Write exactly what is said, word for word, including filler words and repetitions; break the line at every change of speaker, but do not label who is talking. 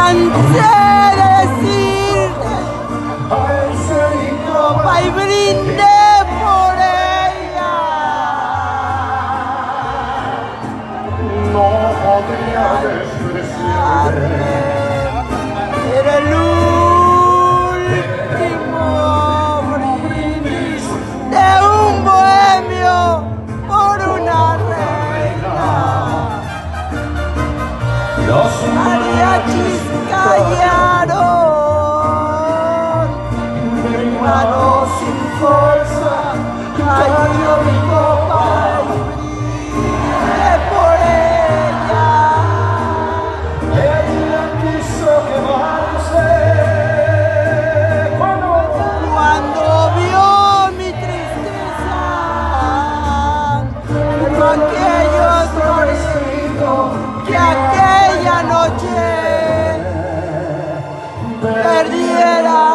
cansé de decirte, copa y brindé por ella.
No podría despreciarme,
era el último brindis de un bohemio por una reina.
los
Mariachis callaron, mi mano sin fuerza cayó mi copa y brindé por ella.
ella quiso quemarse cuando
Cuando vio mi tristeza, pero aquello florecido que aquella noche perdiera